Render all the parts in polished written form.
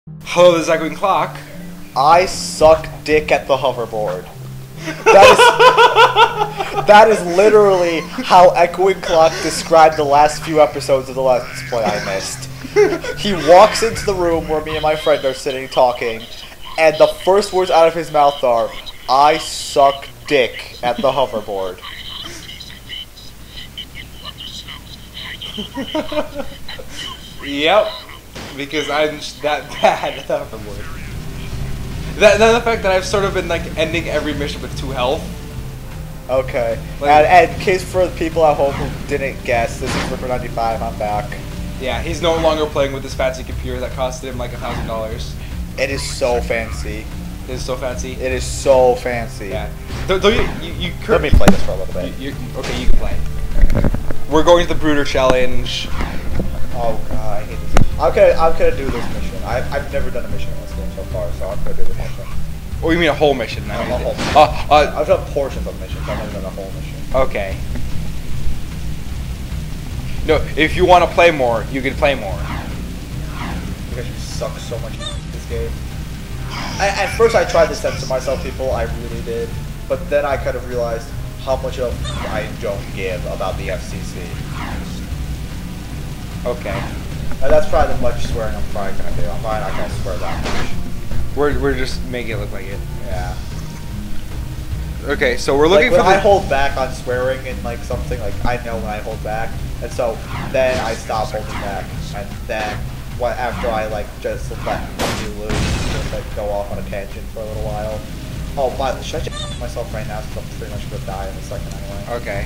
Hello, this is Echoing Clock. I suck dick at the hoverboard. That is literally how Echoing Clock described the last few episodes of the Let's Play I missed. He walks into the room where me and my friend are sitting talking, and the first words out of his mouth are, I suck dick at the hoverboard. Yep, because I'm that bad at the hoverboard. Then the fact that I've sort of been like ending every mission with 2 health. Okay, Like, and in case for the people at home who didn't guess, this is Ep.29, I'm back. Yeah, he's no longer playing with this fancy computer that costed him like $1,000. It is so fancy. It is so fancy. It is so fancy. Yeah. Though you Let me play this for a little bit. Okay, you can play. We're going to the Brutter challenge. Oh god, I hate this. I'm gonna do this mission. I've never done a mission in this game so far, so I'm gonna do this mission. Oh, you mean a whole mission? No, a whole mission. I've done portions of missions. I've never done a whole mission. Okay. No, if you want to play more, you can play more. Because you suck so much at this game. At first I tried to censor myself, people. I really did. But then I kind of realized how much of I don't give about the FCC. Okay. And that's probably the much swearing I'm probably gonna do. I'm probably not gonna swear that much. We're just making it look like it. Yeah. Okay, so we're looking like for when the... I hold back on swearing in like something, like I know when I hold back, and so then I stop holding back, and then after I like just let you loose, just like go off on a tangent for a little while. Oh, but should I just myself right now since I'm pretty much gonna die in a second anyway. Okay.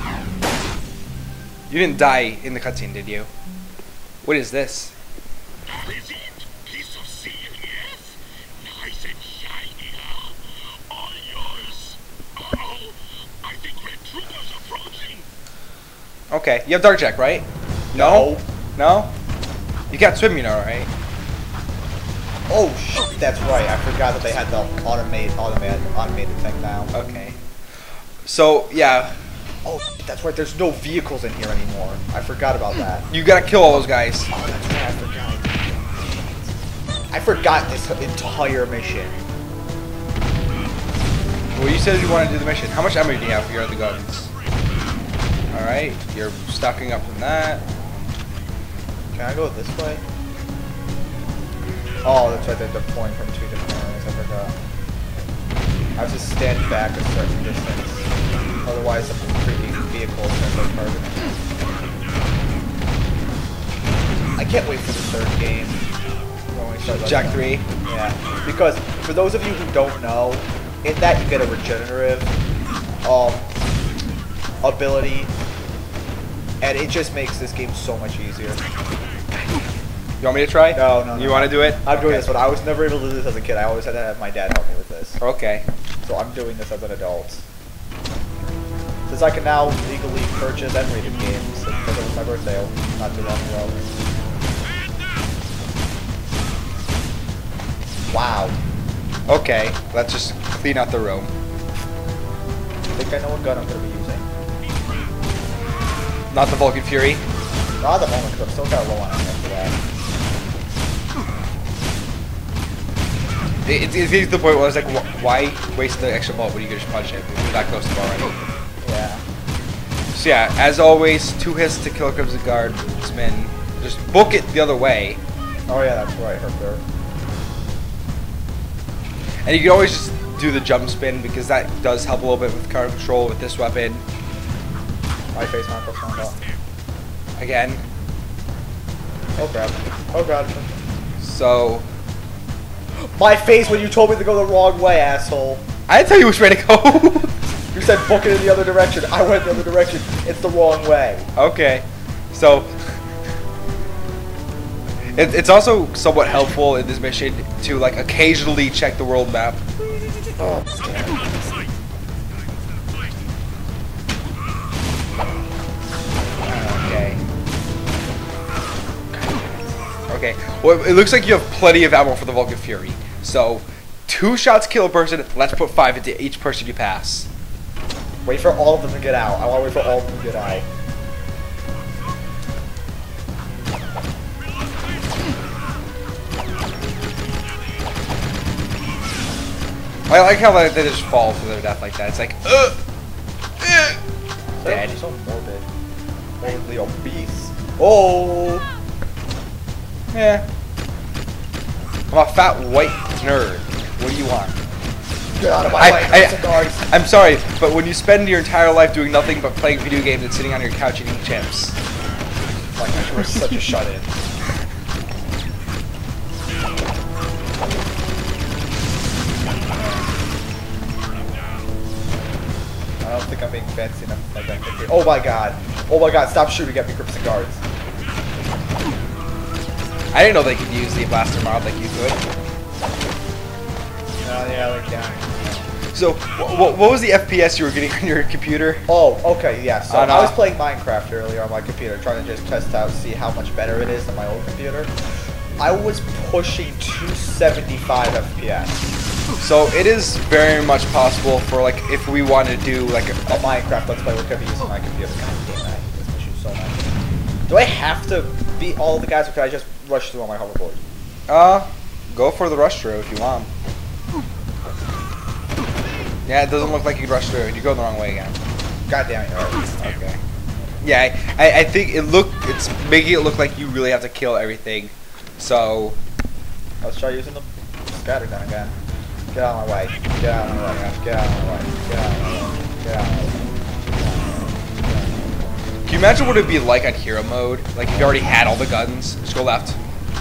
You didn't die in the cutscene, did you? What is this? That is it. Piece of seal, yes? Nice and shiny now. All yours. Uh-oh. I think red troopers approaching. Okay, you have Dark Jack, right? No? No? You can't swim, you know, right? Oh shit, that's right. I forgot that they had the automated thing now. Okay. So, yeah. Oh, that's right. There's no vehicles in here anymore. I forgot about that. You gotta kill all those guys. Oh, that's right. I forgot this entire mission. Well, you said you wanted to do the mission. How much ammo do you have for your other guns? Alright, you're stocking up from that. Can I go this way? Oh, that's right. They're pointing from 2 different areas. I forgot. I have to stand back a certain distance. Otherwise, the freaking vehicle is going to go target me. I can't wait for the 3rd game. Jack 3? Yeah. Because, for those of you who don't know, in that you get a regenerative ability. And it just makes this game so much easier. You want me to try? No. You want to do it? I'm doing this, but I was never able to do this as a kid. I always had to have my dad help me with this. Okay. So I'm doing this as an adult. Since I can now legally purchase M-rated games, because it was my birthday not too long ago. Wow. Okay, let's just clean out the room. I think I know what gun I'm going to be using. Not the Vulcan Fury? Not at the moment, because I'm still kind of low on ammo for that. It's getting to the point where I was like, why waste the extra bullet when you could just punch it? We're that close to him already. Yeah. So yeah, as always, 2 hits to kill Krimson Guardsman. Just book it the other way. Oh yeah, that's right, her there. And you can always just do the jump spin because that does help a little bit with car control with this weapon. My face micro found out. Again. Oh crap. Oh god. So... My face when you told me to go the wrong way, asshole. I didn't tell you which way to go. You said book it in the other direction. I went the other direction. It's the wrong way. Okay. So... It's also somewhat helpful in this mission to like occasionally check the world map. Oh, Okay. Well, it looks like you have plenty of ammo for the Vulcan Fury. So, 2 shots kill a person. Let's put 5 into each person you pass. Wait for all of them to get out. I want to wait for all of them to get out. I like how they just fall to their death like that. It's like, dead. So morbid. Morbidly obese. Oh! Yeah. I'm a fat white nerd. What do you want? Get out of my way, cigars. I'm sorry, but when you spend your entire life doing nothing but playing video games and sitting on your couch eating chips. Like, you were such a shut-in. I don't think I'm being fancy enough like that. Oh my god. Oh my god, stop shooting at me, Krimson guards. I didn't know they could use the blaster mod like you could. Oh yeah, they can. So, what was the FPS you were getting on your computer? Oh, okay, yeah. So On, I was playing Minecraft earlier on my computer, trying to just test out, see how much better it is than my old computer. I was pushing 275 FPS. So it is very much possible for like if we want to do like A Minecraft Let's Play, we're gonna be using my computer. God damn it, this issue so much. Do I have to beat all the guys, or can I just rush through on my hoverboard? Go for the rush through if you want. Yeah, it doesn't look like you can rush through. You're going the wrong way again. God damn it, alright. Okay. Yeah, I think it's making it look like you really have to kill everything. So Let's try using the scatter gun again. Get out of my way. Get out of my way. Get out of my way. Get out of my way. Get out of my way. can you imagine what it'd be like on hero mode? Like if you already had all the guns, just go left.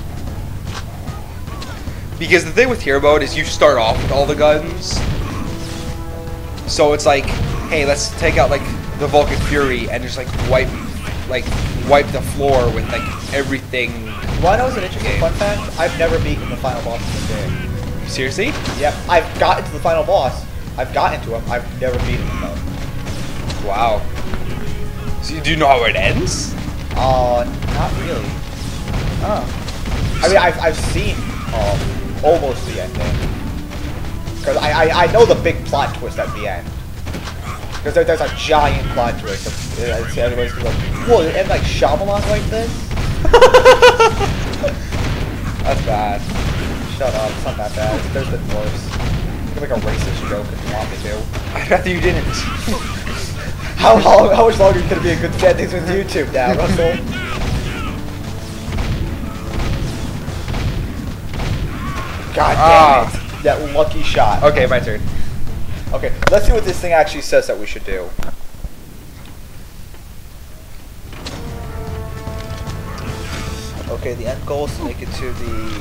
Because the thing with hero mode is you start off with all the guns. So it's like, hey, let's take out like the Vulcan Fury and just like wipe the floor with like everything. Why knows an interesting fun fact? I've never beaten the final boss in this game. Seriously? Yep, I've gotten to the final boss. I've gotten to him. I've never beaten him though. Wow. So do you know how it ends? Not really. Oh. I mean, I've seen almost the ending. Because I know the big plot twist at the end. Because there's a giant plot twist. Everybody's like, whoa, it ends like Shyamalan like this? That's bad. Shut up, it's not that bad. There's been worse. You can make a racist joke if you want me to. I'd rather you didn't. How much longer can it be a good fan things with YouTube now, Russell? God damn it. That lucky shot. Okay, my turn. Okay, let's see what this thing actually says that we should do. Okay, the end goal is to make it to the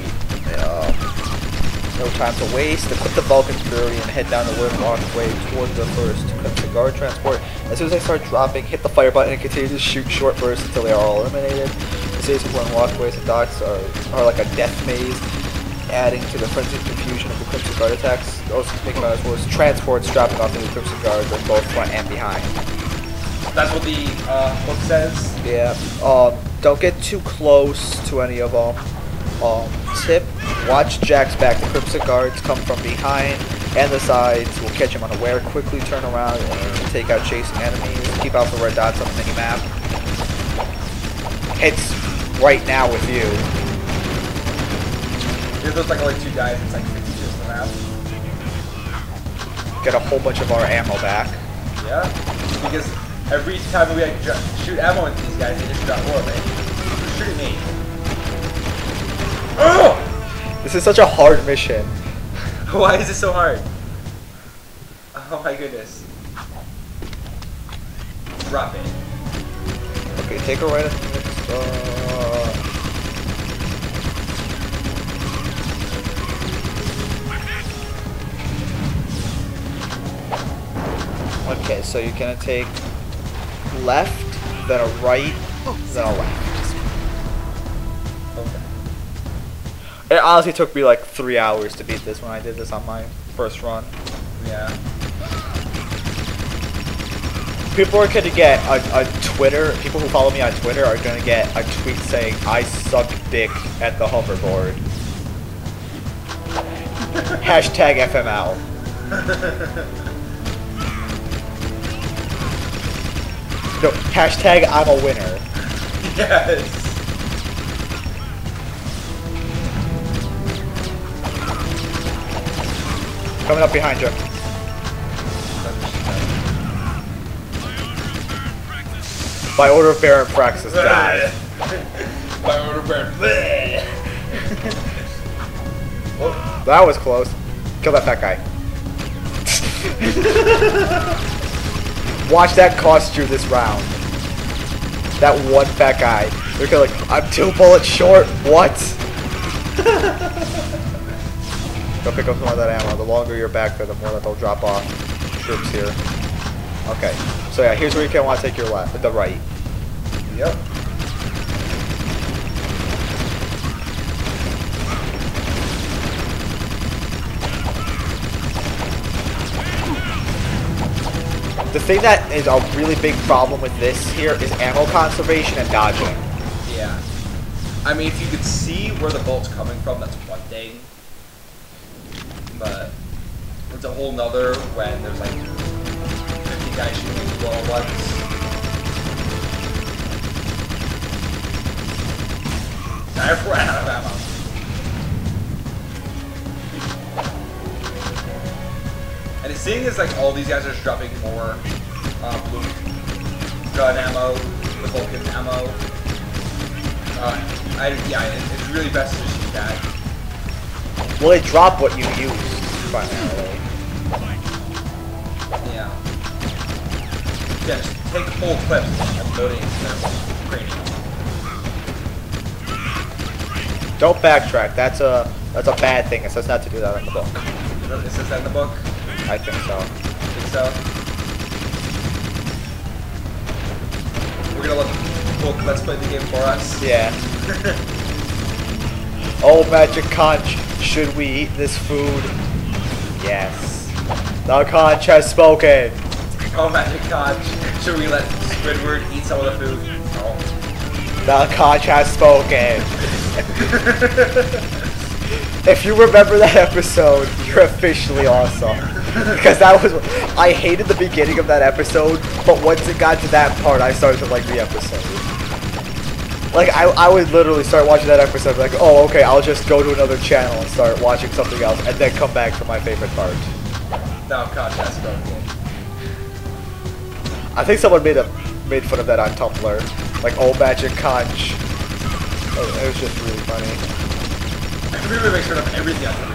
no time to waste. Equip the Vulcan Fury and head down the wooden walkway toward the first Krimson guard transport. As soon as they start dropping, hit the fire button and continue to shoot short bursts until they are all eliminated. The series of wooden walkways and docks are like a death maze, adding to the frenzied confusion of the Krimson guard attacks. Also think about as well as transports dropping off the Krimson guards on both front and behind. That's what the book says. Yeah. Don't get too close to any of them. Tip, watch Jack's back. The Krimson guards come from behind and the sides. Will catch him unaware. Quickly turn around and take out chasing enemies. Keep out the red dots on the minimap. It's right now with you. There's like only two guys. It's like 50 just the map. Get a whole bunch of our ammo back. Yeah. Because every time we like shoot ammo at these guys, they just drop more of it. Who's shooting me? Oh! This is such a hard mission. Why is it so hard? Oh my goodness. Drop it. Okay, take a right at the next. Okay, so you're gonna take left, then a right, then a left. Okay. It honestly took me like 3 hours to beat this when I did this on my first run. Yeah. People are gonna get a Twitter, people who follow me on Twitter are gonna get a tweet saying, I suck dick at the hoverboard. Hashtag FML. No, hashtag I'm a winner. Yes. Coming up behind you. By order of Baron Praxis, die. By order of Baron. That was close. Kill that fat guy. Watch that cost you this round. That one fat guy. They're gonna like, I'm 2 bullets short. What? Go pick up some of that ammo. The longer you're back there, the more that they'll drop off troops here. Okay. So yeah, here's where you can want to take your left, the right. Yep. The thing that is a really big problem with this here is ammo conservation and dodging. Yeah. I mean, if you could see where the bolt's coming from, that's one thing. But it's a whole nother when there's like 50 guys shooting at you all at once. I've run out of ammo. And the thing is, like, all these guys are just dropping more blue gun ammo, the Vulcan ammo. It's really best to just use that. Well, they drop what you use primarily. Yeah. Yeah, just take full clips and load it into their cranium. Don't backtrack. That's a bad thing. It says not to do that in the book. It says that in the book? I think so. Think so? We're gonna let the book let's play the game for us. Yeah. Oh, Magic Conch, should we eat this food? Yes. The Conch has spoken. Oh, Magic Conch, should we let Squidward eat some of the food? No. The Conch has spoken. If you remember that episode, you're officially awesome. Because that was, I hated the beginning of that episode, but once it got to that part, I started to like the episode. Like, I would literally start watching that episode, like, oh, okay, I'll just go to another channel and start watching something else, and then come back to my favorite part. Now Conch has spoken. I think someone made fun of that on Tumblr. Like, old Magic Conch. It was just really funny. I really make sure of everything I can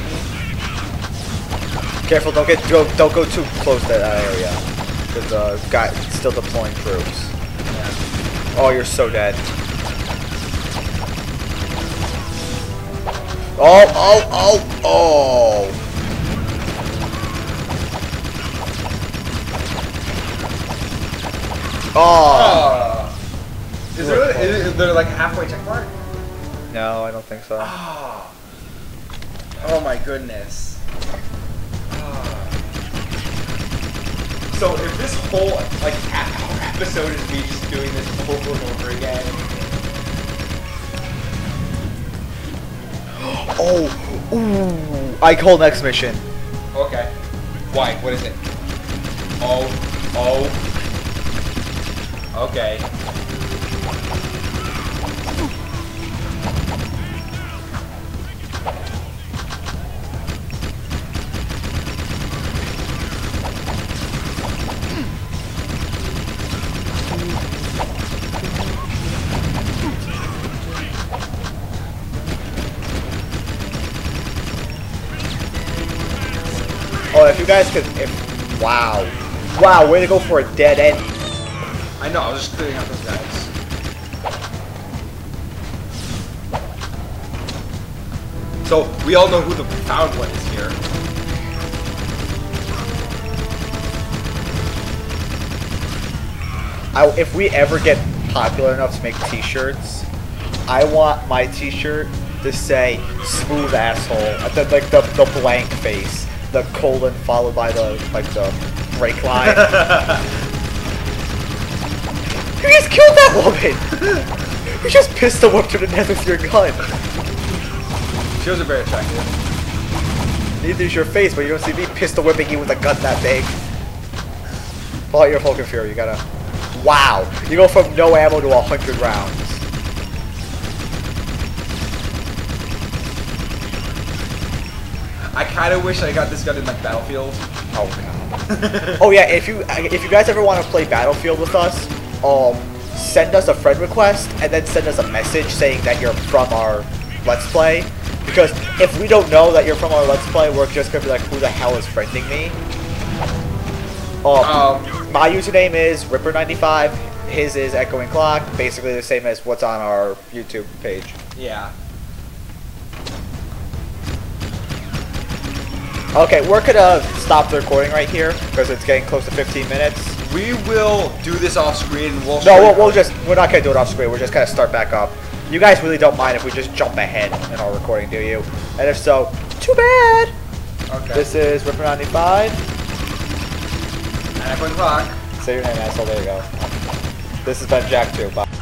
read. Careful, don't go too close to that area. Because the guy's still deploying troops. Yeah. Oh, you're so dead. Oh. Oh. Is there like a halfway check mark? No, I don't think so. Oh my goodness. So if this whole like episode is me just doing this over and over again. Oh, ooh! I call next mission. Okay. Why? What is it? Oh. Okay. Oh, if you guys could, wow, way to go for a dead end. I know, I was just clearing out those guys. So, we all know who the found one is here. If we ever get popular enough to make t-shirts, I want my t-shirt to say smooth asshole, like the blank face, the colon followed by the break line. You just killed that woman! You just pistol whipped her to death with your gun. She wasn't very attractive. Neither is your face, but you don't see me pistol whipping you with a gun that big. Pull out your Vulcan Fury, you gotta... Wow! You go from no ammo to 100 rounds. I kind of wish I got this gun in like Battlefield. Oh god. Oh yeah, if you guys ever want to play Battlefield with us, send us a friend request and then send us a message saying that you're from our Let's Play. Because if we don't know that you're from our Let's Play, we're just gonna be like, who the hell is friending me? My username is Ripper95. His is Echoing Clock. Basically the same as what's on our YouTube page. Yeah. Okay, we're gonna stop the recording right here because it's getting close to 15 minutes. We will do this off screen. And we're not gonna do it off screen. We're just gonna start back up. You guys really don't mind if we just jump ahead in our recording, do you? And if so, too bad. Okay. This is Ripper95. And Echoing Clock. Say your name, asshole. There you go. This has been Jack 2. Bye.